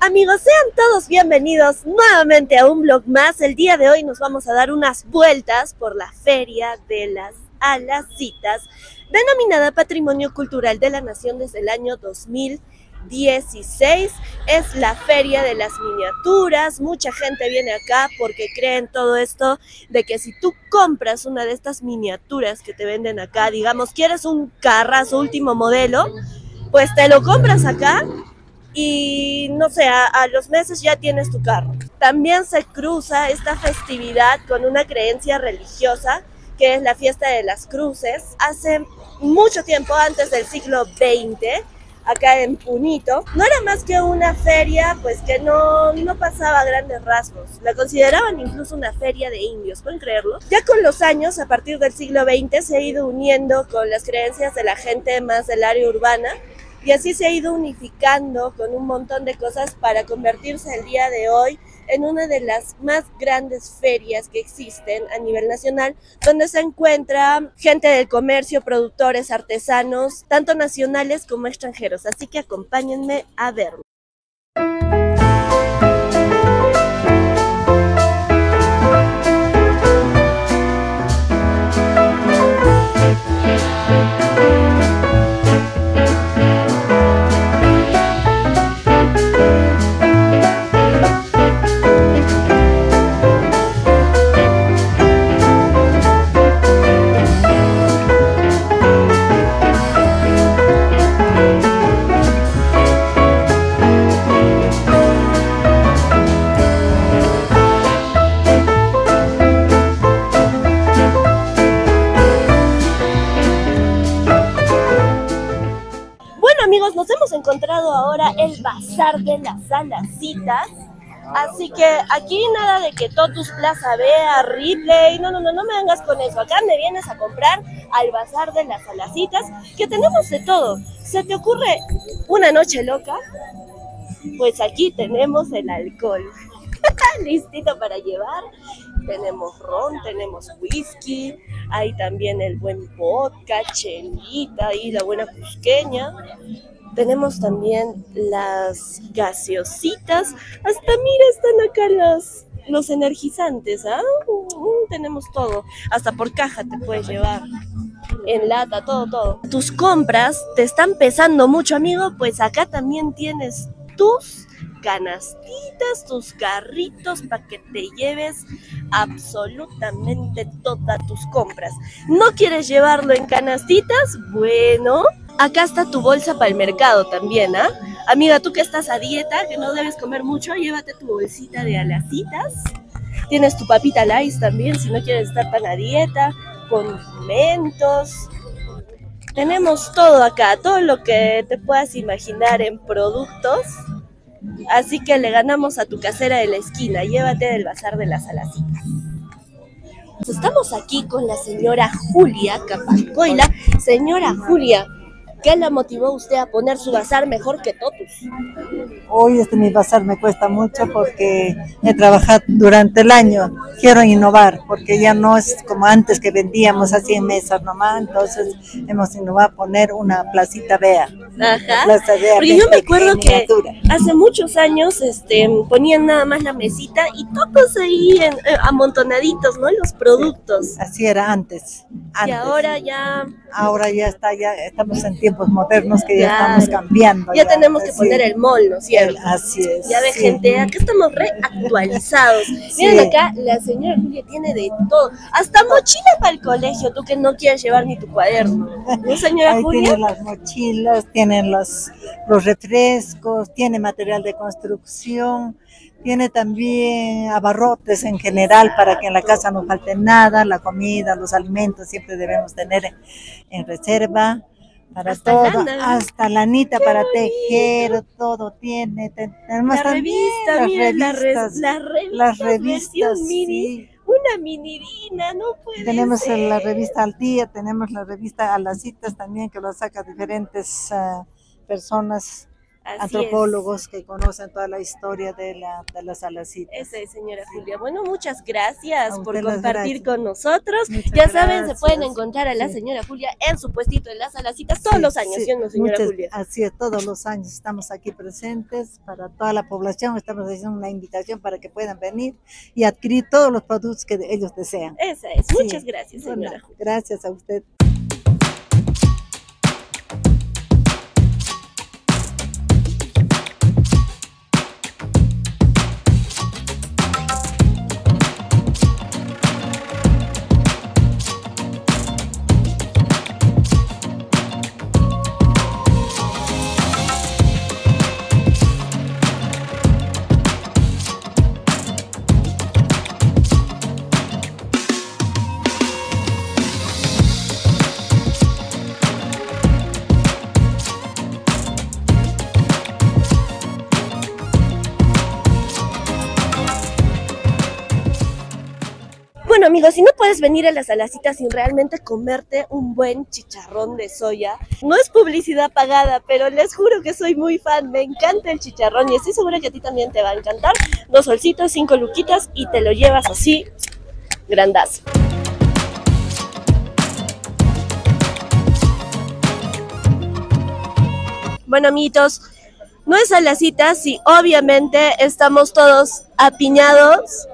Amigos, sean todos bienvenidos nuevamente a un vlog más. El día de hoy nos vamos a dar unas vueltas por la Feria de las Alacitas, denominada Patrimonio Cultural de la Nación desde el año 2016. Es la feria de las miniaturas. Mucha gente viene acá porque creen todo esto de que si tú compras una de estas miniaturas que te venden acá, digamos, quieres un carrazo último modelo, pues te lo compras acá y no sé, a los meses ya tienes tu carro. También se cruza esta festividad con una creencia religiosa que es la fiesta de las cruces. Hace mucho tiempo, antes del siglo XX, acá en Punito, no era más que una feria pues que no pasaba a grandes rasgos. La consideraban incluso una feria de indios, ¿pueden creerlo? Ya con los años, a partir del siglo XX, se ha ido uniendo con las creencias de la gente más del área urbana, y así se ha ido unificando con un montón de cosas para convertirse el día de hoy en una de las más grandes ferias que existen a nivel nacional, donde se encuentra gente del comercio, productores, artesanos, tanto nacionales como extranjeros. Así que acompáñenme a verlo. Amigos, nos hemos encontrado ahora el Bazar de las Alacitas, así que aquí nada de que Totus Plaza Vea, Ripley, no me vengas con eso. Acá me vienes a comprar al Bazar de las Alacitas, que tenemos de todo. ¿Se te ocurre una noche loca? Pues aquí tenemos el alcohol listito para llevar. Tenemos ron, tenemos whisky, hay también el buen vodka, chelita y la buena cusqueña. Tenemos también las gaseositas. Hasta mira, están acá los energizantes, ¿ah? Tenemos todo. Hasta por caja te puedes llevar. En lata, todo. Tus compras te están pesando mucho, amigo, pues acá también tienes tus canastitas, tus carritos para que te lleves absolutamente todas tus compras. ¿No quieres llevarlo en canastitas? Bueno, acá está tu bolsa para el mercado también, ¿ah? Amiga, tú que estás a dieta, que no debes comer mucho, llévate tu bolsita de alacitas. Tienes tu papita Lays también, si no quieres estar tan a dieta, condimentos. Tenemos todo acá, todo lo que te puedas imaginar en productos. Así que le ganamos a tu casera de la esquina. Llévate del Bazar de las Alacitas. Estamos aquí con la señora Julia Capacoila. Señora Julia, ¿qué la motivó usted a poner su bazar mejor que Totus? Hoy mi bazar me cuesta mucho porque he trabajado durante el año. Quiero innovar porque ya no es como antes que vendíamos así en mesas nomás. Entonces hemos innovado a poner una placita Vea. Ajá. Plaza Vea, porque yo me acuerdo que hace muchos años ponían nada más la mesita y todos ahí amontonaditos, ¿no? Los productos. Así era antes. Y ahora ya está, ya estamos en tiempos modernos que ya estamos cambiando. Ya tenemos que poner el mall, ¿no es cierto? Así es. Ya ve, gente, acá estamos reactualizados. Miren acá, la señora Julia tiene de todo. Hasta mochila para el colegio, tú que no quieres llevar ni tu cuaderno. ¿No, señora Julia? Tiene las mochilas, tienen los refrescos, tiene material de construcción. Tiene también abarrotes en general para que en la casa no falte nada, la comida, los alimentos siempre debemos tener en reserva para hasta todo, lana. Hasta lanita para tejer, todo tiene. Tenemos también las revistas, sí. Una minirina, no puede Tenemos ser. La revista Al Día, tenemos la revista Alacitas también que lo saca diferentes personas Así antropólogos que conocen toda la historia de las Salacitas. Esa es, señora Julia. Bueno, muchas gracias A por usted las compartir gracias. con nosotros. Muchas Ya saben, se gracias. pueden encontrar a la Sí. señora Julia en su puestito de las Salacitas todos Sí, los años, sí, ¿sí o no, señora muchas- Julia? Así es, todos los años estamos aquí presentes para toda la población. Estamos haciendo una invitación para que puedan venir y adquirir todos los productos que ellos desean. Esa es. Sí. Muchas gracias, Bueno, señora Julia. gracias a usted. Bueno, amigos, si no puedes venir a las Salacitas sin realmente comerte un buen chicharrón de soya, no es publicidad pagada, pero les juro que soy muy fan, me encanta el chicharrón y estoy segura que a ti también te va a encantar. 2 solcitos, 5 luquitas y te lo llevas así, grandazo. Bueno, amiguitos, no es Salacitas si obviamente estamos todos apiñados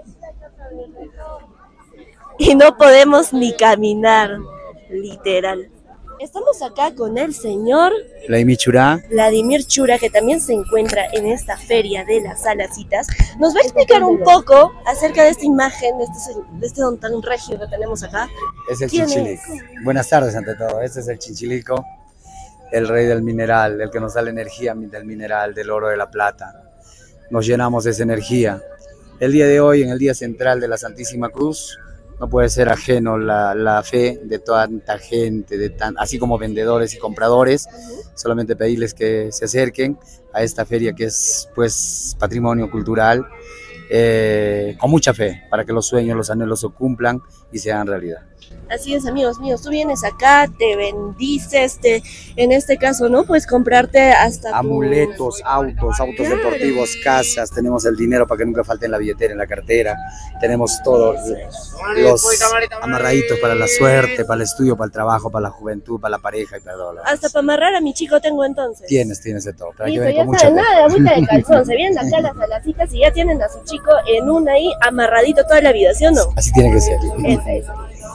y no podemos ni caminar, literal. Estamos acá con el señor Vladimir Churá. Vladimir Chura, que también se encuentra en esta feria de las Salacitas. Nos va a explicar un poco acerca de esta imagen, de este don tan regio que tenemos acá. Es el ¿Quién Chinchilico. Buenas tardes ante todo. Este es el Chinchilico, el rey del mineral, el que nos da la energía del mineral, del oro, de la plata. Nos llenamos de esa energía. El día de hoy, en el día central de la Santísima Cruz, no puede ser ajeno la fe de tanta gente, así como vendedores y compradores. Solamente pedirles que se acerquen a esta feria que es pues patrimonio cultural, con mucha fe, para que los sueños, los anhelos se cumplan y se hagan realidad. Así es, amigos míos, tú vienes acá, te bendices, en este caso, ¿no? Puedes comprarte hasta Amuletos, autos Claro. deportivos, casas, tenemos el dinero para que nunca falte en la billetera, en la cartera, tenemos todos los amarraditos para la suerte, para el estudio, para el trabajo, para la juventud, para la pareja y para todo lo demás. Hasta para amarrar a mi chico tengo entonces. Tienes de todo, pero hay que Listo, venir ya con mucha saben, fe. nada de agüita de calzón, se vienen acá las Salacitas y ya tienen a su chico en una ahí amarradito toda la vida, ¿sí o no? Así tiene que ser. Esa es.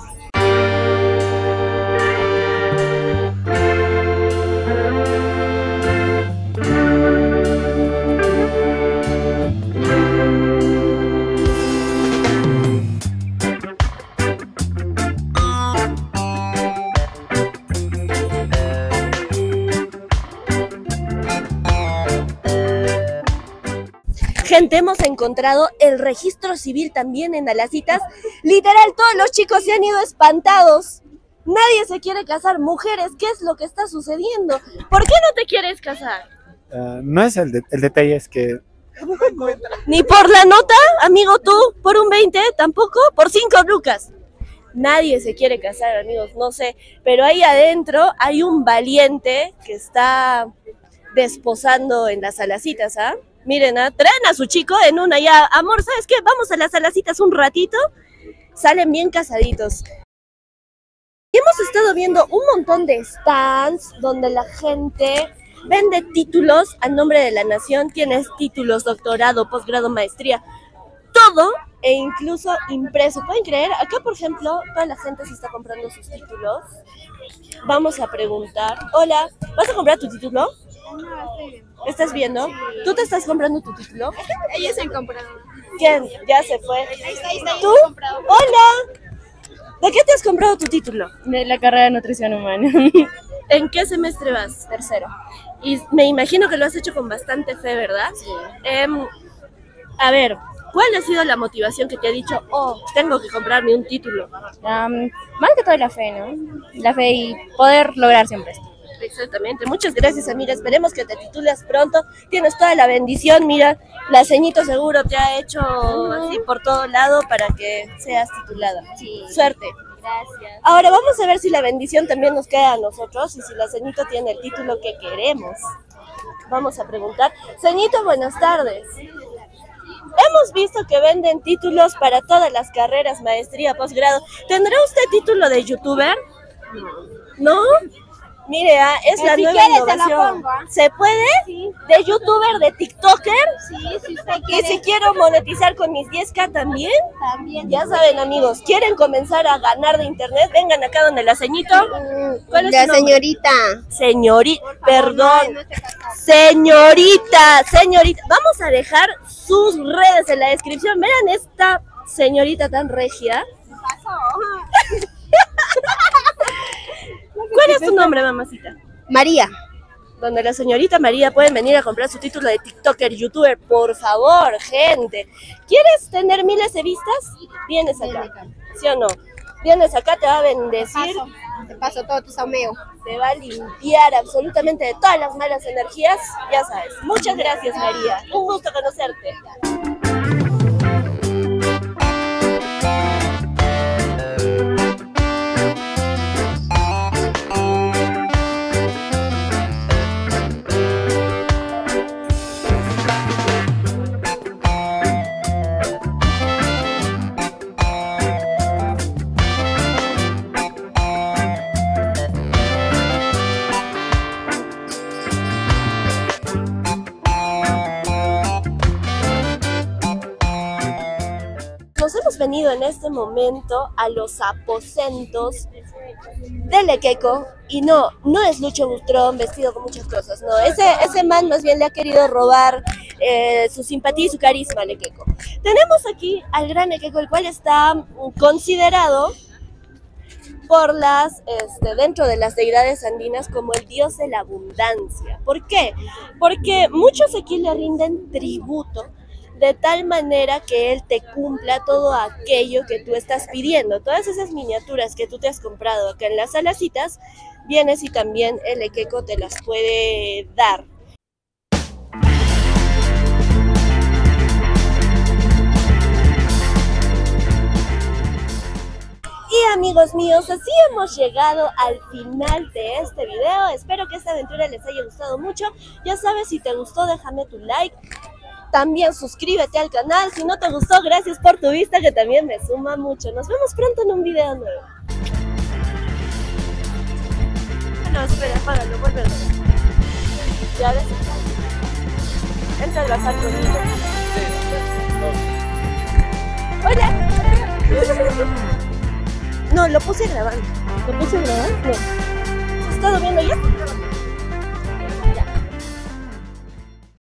Gente, hemos encontrado el registro civil también en Salacitas. Literal, todos los chicos se han ido espantados. Nadie se quiere casar. Mujeres, ¿qué es lo que está sucediendo? ¿Por qué no te quieres casar? No es el detalle, es que Ni por la nota, amigo, tú, por un 20, tampoco, por 5 lucas. Nadie se quiere casar, amigos, no sé. Pero ahí adentro hay un valiente que está desposando en las Salacitas, ¿ah? Miren, traen a su chico en una ya. Amor, ¿sabes qué? Vamos a las Salacitas un ratito. Salen bien casaditos. Y hemos estado viendo un montón de stands donde la gente vende títulos a nombre de la nación. Tienes títulos, doctorado, posgrado, maestría, todo e incluso impreso. ¿Pueden creer? Acá, por ejemplo, toda la gente se está comprando sus títulos. Vamos a preguntar. Hola, ¿vas a comprar tu título? No, estoy bien. ¿Estás viendo? ¿Tú te estás comprando tu título? Ellos han comprado. ¿Quién? Ya se fue. Ahí está, ellos ¿Tú? han comprado. Hola. ¿De qué te has comprado tu título? De la carrera de nutrición humana. ¿En qué semestre vas? Tercero. Y me imagino que lo has hecho con bastante fe, ¿verdad? Sí. A ver, ¿cuál ha sido la motivación que te ha dicho, oh, tengo que comprarme un título? Más que todo la fe, ¿no? La fe y poder lograr siempre esto. Exactamente. Muchas gracias, amiga. Esperemos que te titules pronto. Tienes toda la bendición. Mira, la ceñito seguro te ha hecho así por todo lado para que seas titulada. Sí. Suerte. Gracias. Ahora vamos a ver si la bendición también nos queda a nosotros y si la ceñito tiene el título que queremos. Vamos a preguntar. Señito, buenas tardes. Hemos visto que venden títulos para todas las carreras, maestría, posgrado. ¿Tendrá usted título de youtuber? ¿No? Mire, es la si nueva quiere, se la innovación. pongo, ¿ah? ¿Se puede? Sí. ¿De youtuber, de tiktoker? Sí, si usted Y quiere. si quiero monetizar con mis 10K también. También. Ya saben, amigos, ¿quieren comenzar a ganar de internet? Vengan acá donde la ceñito. ¿Cuál es La su nombre? señorita. Señorita, Ay, perdón. no esté casada. Señorita. Vamos a dejar sus redes en la descripción. Vean esta señorita tan regia. ¿Cuál es tu nombre, mamacita? María. Donde la señorita María pueden venir a comprar su título de TikToker, YouTuber, por favor, gente. ¿Quieres tener miles de vistas? Vienes acá, ¿sí o no? Vienes acá, te va a bendecir, Te paso todo tu saumeo. te va a limpiar absolutamente de todas las malas energías, ya sabes. Muchas gracias, María. Un gusto conocerte. Nos hemos venido en este momento a los aposentos del Ekeko y no es Lucho Butrón vestido con muchas cosas, no, ese man más bien le ha querido robar su simpatía y su carisma al Ekeko. Tenemos aquí al gran Ekeko, el cual está considerado por dentro de las deidades andinas como el dios de la abundancia. ¿Por qué? Porque muchos aquí le rinden tributo de tal manera que él te cumpla todo aquello que tú estás pidiendo. Todas esas miniaturas que tú te has comprado acá en las salacitas, vienes y también el Ekeko te las puede dar. Y amigos míos, así hemos llegado al final de este video. Espero que esta aventura les haya gustado mucho. Ya sabes, si te gustó, déjame tu like. También suscríbete al canal. Si no te gustó, gracias por tu vista, que también me suma mucho. Nos vemos pronto en un video nuevo. No, espera, apágalo, vuelve a ver. Ya ves. Entra al bazar conmigo. Hola. No, lo puse grabando. ¿Lo puse grabando? No. ¿Has estado viendo ya?